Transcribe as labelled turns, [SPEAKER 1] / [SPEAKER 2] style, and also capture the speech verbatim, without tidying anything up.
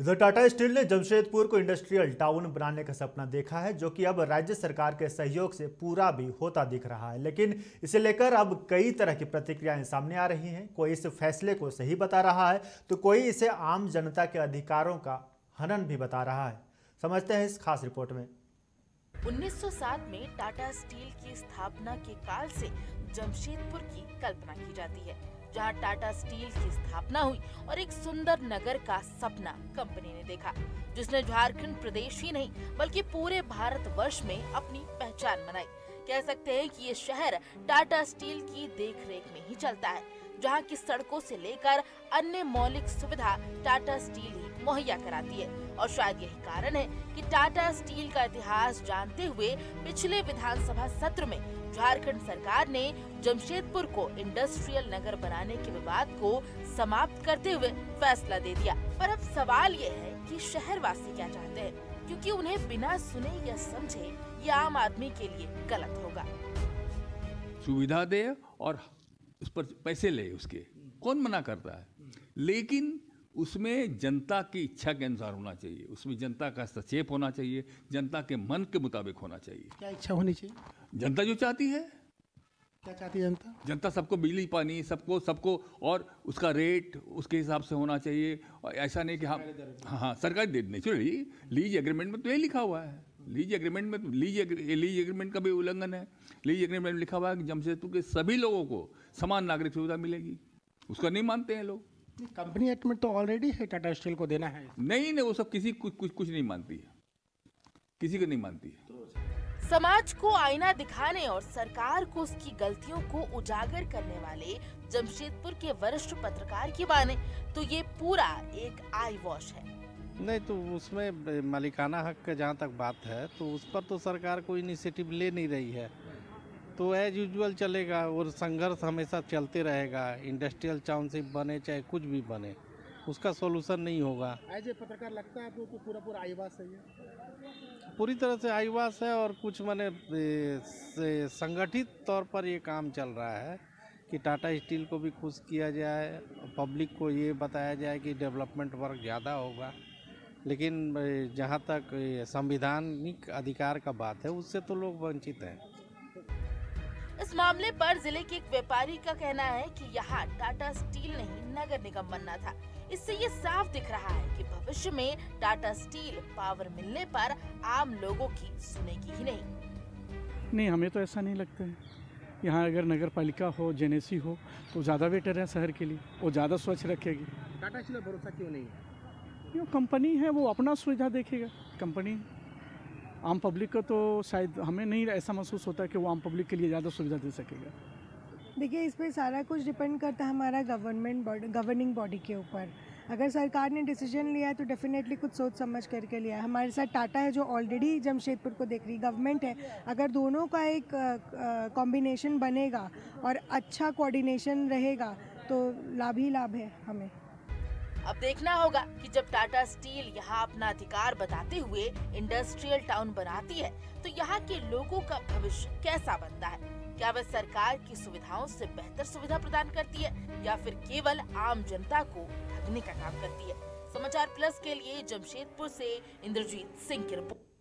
[SPEAKER 1] इधर टाटा स्टील ने जमशेदपुर को इंडस्ट्रियल टाउन बनाने का सपना देखा है, जो कि अब राज्य सरकार के सहयोग से पूरा भी होता दिख रहा है। लेकिन इसे लेकर अब कई तरह की प्रतिक्रियाएं सामने आ रही हैं। कोई इस फैसले को सही बता रहा है तो कोई इसे आम जनता के अधिकारों का हनन भी बता रहा है। समझते हैं इस खास रिपोर्ट में।
[SPEAKER 2] उन्नीस सौ सात में टाटा स्टील की स्थापना के काल से जमशेदपुर की कल्पना की जाती है, जहां टाटा स्टील की स्थापना हुई और एक सुंदर नगर का सपना कंपनी ने देखा, जिसने झारखंड प्रदेश ही नहीं बल्कि पूरे भारत वर्ष में अपनी पहचान बनाई। कह सकते हैं कि ये शहर टाटा स्टील की देखरेख में ही चलता है, जहां की सड़कों से लेकर अन्य मौलिक सुविधा टाटा स्टील ही मुहैया कराती है। और शायद यही कारण है कि टाटा स्टील का इतिहास जानते हुए पिछले विधानसभा सत्र में झारखंड सरकार ने जमशेदपुर को इंडस्ट्रियल नगर बनाने के विवाद को समाप्त करते हुए फैसला दे दिया। पर अब सवाल ये है कि शहरवासी क्या चाहते हैं, क्योंकि उन्हें बिना सुने या समझे ये आम आदमी के लिए गलत होगा।
[SPEAKER 3] सुविधा दे और उस पर पैसे ले, उसके कौन मना करता है, लेकिन उसमें जनता की इच्छा के अनुसार होना चाहिए, उसमें जनता का हस्तक्षेप होना चाहिए, जनता के मन के मुताबिक होना चाहिए।
[SPEAKER 4] क्या इच्छा होनी चाहिए?
[SPEAKER 3] जनता जो चाहती है।
[SPEAKER 4] क्या चाहती है जनता? जनता
[SPEAKER 3] सबको बिजली पानी सबको सबको और उसका रेट उसके हिसाब से होना चाहिए। और ऐसा नहीं कि हम हाँ हाँ सरकार दे नेचुरली लीज एग्रीमेंट में तो ये लिखा हुआ है, लीज एग्रीमेंट में लीज लीज एग्रीमेंट का भी उल्लंघन है। लीज एग्रीमेंट में लिखा हुआ है कि जमशेदपुर के सभी लोगों को समान नागरिक सुविधा मिलेगी, उसका नहीं मानते हैं लोग।
[SPEAKER 4] कंपनी एक्ट में तो ऑलरेडी है टाटा स्टील को देना है।
[SPEAKER 3] नहीं नहीं वो सब किसी कुछ कुछ कुछ नहीं मानती है, किसी को नहीं मानती है।
[SPEAKER 2] समाज को आईना दिखाने और सरकार को उसकी गलतियों को उजागर करने वाले जमशेदपुर के वरिष्ठ पत्रकार की माने तो ये पूरा एक आई वॉश है।
[SPEAKER 5] नहीं तो उसमें मालिकाना हक का जहाँ तक बात है तो उस पर तो सरकार कोई इनिशिएटिव ले नहीं रही है, तो एज यूजुअल चलेगा और संघर्ष हमेशा चलते रहेगा। इंडस्ट्रियल टाउनशिप बने चाहे कुछ भी बने, उसका सॉल्यूशन नहीं होगा।
[SPEAKER 4] एज ए पत्रकार लगता है आपको तो पूरा पूरा आईवास है ये?
[SPEAKER 5] पूरी तरह से आईवास है और कुछ माने संगठित तौर पर ये काम चल रहा है कि टाटा स्टील को भी खुश किया जाए, पब्लिक को ये बताया जाए कि डेवलपमेंट वर्क ज़्यादा होगा। लेकिन जहाँ तक संवैधानिक अधिकार का बात है उससे तो लोग वंचित हैं।
[SPEAKER 2] इस मामले पर जिले के एक व्यापारी का कहना है कि यहाँ टाटा स्टील नहीं नगर निगम बनना था। इससे ये साफ दिख रहा है कि भविष्य में टाटा स्टील पावर मिलने पर आम लोगों की सुनेगी ही नहीं।
[SPEAKER 6] नहीं, हमें तो ऐसा नहीं लगता है। यहाँ अगर नगर पालिका हो, जेनेसी हो तो ज़्यादा बेटर है शहर के लिए, वो ज़्यादा स्वच्छ रखेगी।
[SPEAKER 4] टाटा स्टील पर भरोसा क्यों नहीं है?
[SPEAKER 6] क्यों, कंपनी है, वो अपना सुविधा देखेगा। कंपनी आम पब्लिक को तो शायद हमें नहीं ऐसा महसूस होता है कि वो आम पब्लिक के लिए ज़्यादा सुविधा दे सकेगा।
[SPEAKER 7] देखिए, इस पे सारा कुछ डिपेंड करता है हमारा गवर्नमेंट बॉडी गवर्निंग बॉडी के ऊपर। अगर सरकार ने डिसीजन लिया है तो डेफिनेटली कुछ सोच समझ करके लिया है। हमारे साथ टाटा है जो ऑलरेडी जमशेदपुर को देख रही, गवर्नमेंट है। अगर दोनों का एक कॉम्बिनेशन बनेगा और अच्छा कोऑर्डिनेशन रहेगा तो लाभ ही लाभ है हमें।
[SPEAKER 2] अब देखना होगा कि जब टाटा स्टील यहाँ अपना अधिकार बताते हुए इंडस्ट्रियल टाउन बनाती है तो यहाँ के लोगों का भविष्य कैसा बनता है। क्या वह सरकार की सुविधाओं से बेहतर सुविधा प्रदान करती है या फिर केवल आम जनता को ठगने का काम करती है। समाचार प्लस के लिए जमशेदपुर से इंद्रजीत सिंह की रिपोर्ट।